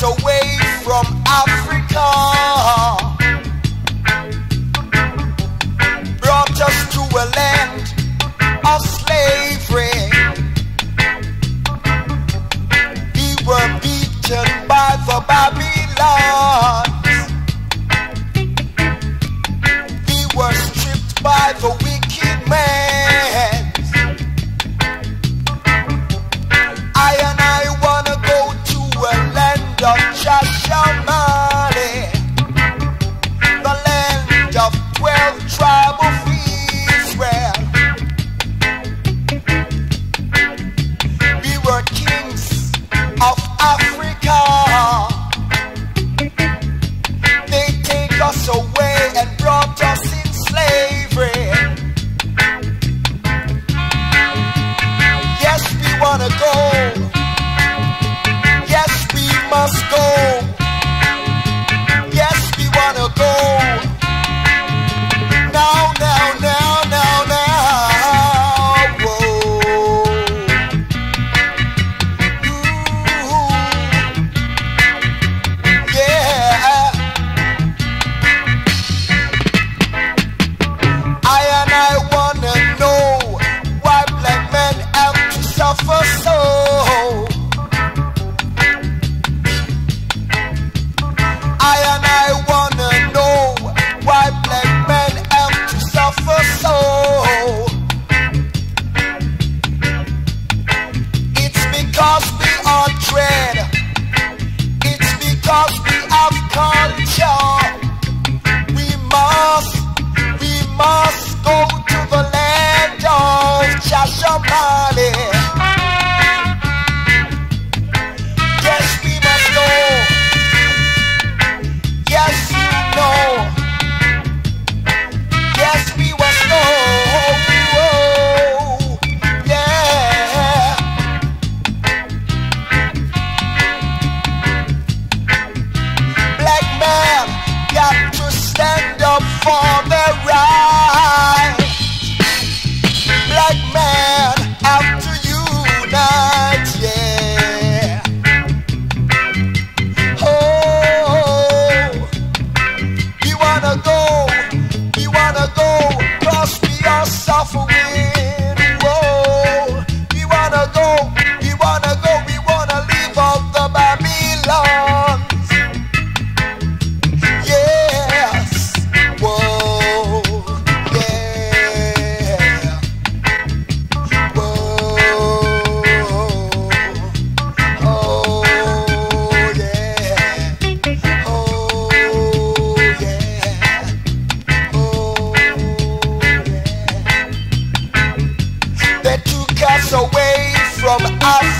away from Africa, brought us to a land of slavery. We were beaten by the Babylons. We were stripped by the wicked man. I wanna go to a land of Shashamane, the land of 12 tribes of Israel. We were kings of Africa. They take us away and brought us in slavery. Yes, we wanna go. Yes, we must go. Yes, we wanna go. Now, now, now, now, now. Whoa. Ooh. Yeah. I wanna know why black men have to suffer so. I wanna know why black men have to suffer so. It's because we are dread. It's because we have culture. We must go to the land of Shashamane. Yes, we must go. Yes, you know. Yes, we must go. Yeah. Black man got to stand up for their rights. Black man have to unite, yeah. Oh, we wanna go, cause we are suffering. Whoa, we wanna go, we wanna leave out the Babylons. Yes, whoa, yeah. Whoa, oh yeah, oh yeah, oh yeah. They took us away from Africa.